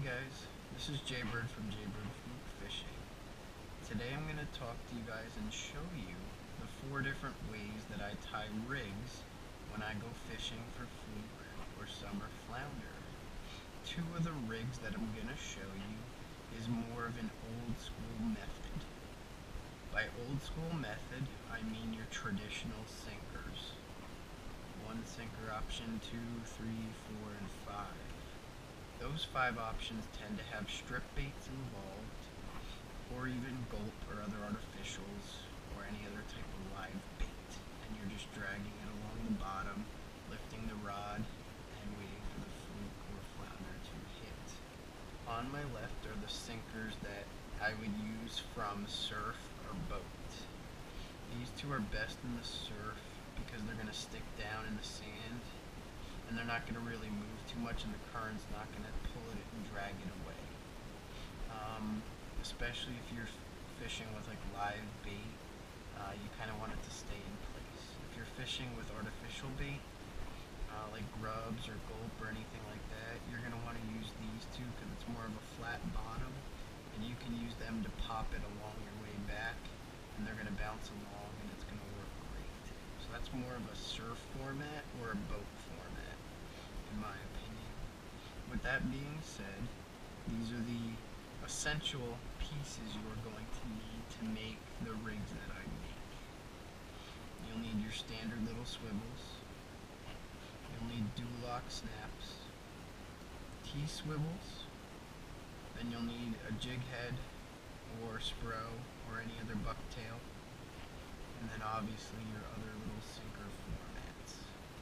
guys, this is Jaybird from Jaybird Fluke Fishing. Today I'm going to talk to you guys and show you the 4 different ways that I tie rigs when I go fishing for fluke or summer flounder. 2 of the rigs that I'm going to show you is more of an old school method. By old school method, I mean your traditional sinkers. 1 sinker option, 2, 3, 4, and 5. Those 5 options tend to have strip baits involved, or even gulp or other artificials, or any other type of live bait, and you're just dragging it along the bottom, lifting the rod, and waiting for the fluke or flounder to hit. On my left are the sinkers that I would use from surf or boat. These 2 are best in the surf because they're going to stick down in the sand, and they're not going to really move too much, and the current's not going to pull it and drag it away. Especially if you're fishing with like live bait, you kind of want it to stay in place. If you're fishing with artificial bait, like grubs or gulp or anything like that, you're going to want to use these 2 because it's more of a flat bottom, and you can use them to pop it along your way back, and they're going to bounce along, and it's going to work great. So that's more of a surf format or a boat format, in my opinion. With that being said, these are the essential pieces you are going to need to make the rigs that I make. You'll need your standard little swivels. You'll need dual-lock snaps, T-swivels, then you'll need a jig head or spro or any other bucktail, and then obviously your other little sinker formats.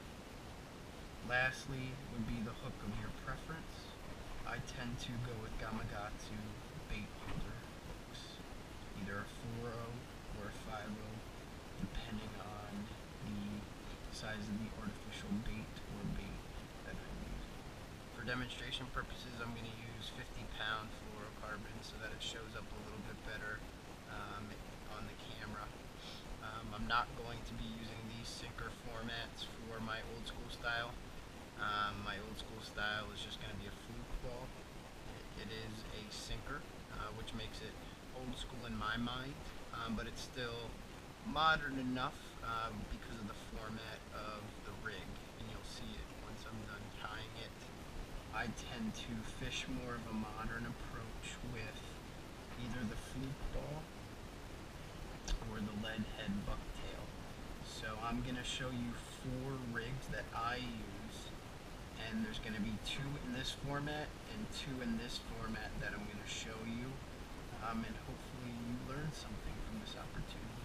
Lastly would be the hook of your preference. I tend to go with Gamakatsu bait holder hooks, either a 4-0 or a 5-0, depending on the size of the artificial bait or bait that I'm using. For demonstration purposes, I'm going to use 50-pound fluorocarbon so that it shows up a little bit better on the camera. I'm not going to be using these sinker formats for my old school style. My old school style is just going to be a fluke ball. It is a sinker, which makes it old school in my mind, but it's still modern enough because of the format of the rig, and you'll see it once I'm done tying it. I tend to fish more of a modern approach with either the fluke ball or the lead head bucktail. So I'm going to show you 4 rigs that I use, and there's going to be 2 in this format and 2 in this format that I'm going to show you, and hopefully you learn something from this opportunity.